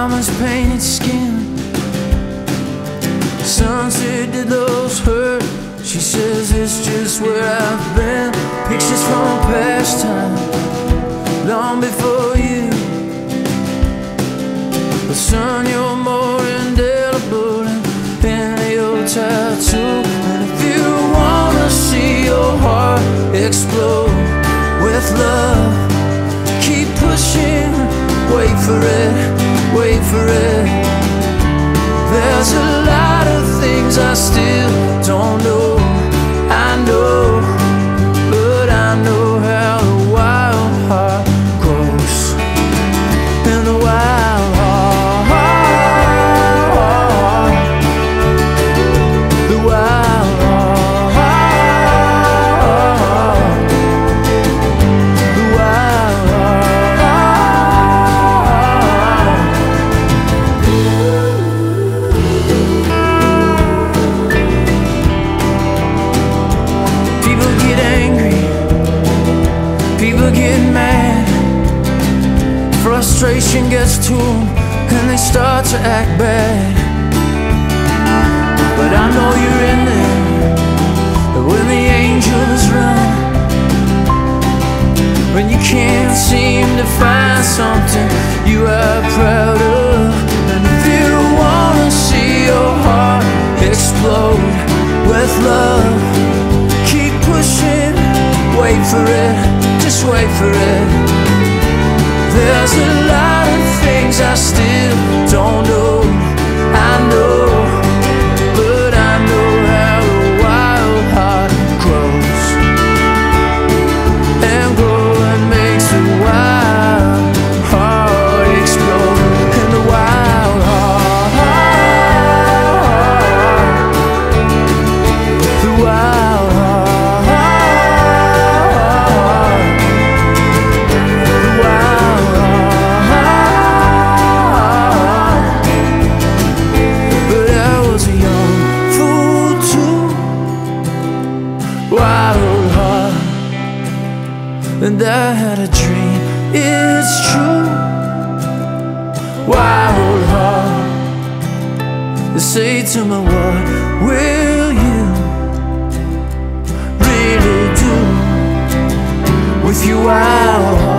diamonds painted skin. Sunset did those hurt? She says it's just where I've been. Pictures from past time, long before you. But son, you're more indelible than any old tattoo. And if you wanna see your heart explode with love, keep pushing, wait for it, wait for it. There's a lot of things I still don't know. I know, but I know how the wild heart grows. And the wild heart, the wild heart, the wild heart. People get angry, people get mad. Frustration gets to them and they start to act bad. But I know you're in there when the angels run, when you can't seem to find something you are proud of. And if you wanna see your heart explode with love, keep pushing, wait for it, just wait for it. There's a lot of things I still don't know. I know, but I know how the wild heart grows. And growing makes the wild heart explode. And the wild heart, the wild heart, the wild heart. But I was a young fool too, wild heart. And I had a dream, it's true. Wild heart, they say to me, what will you really do with your wild heart?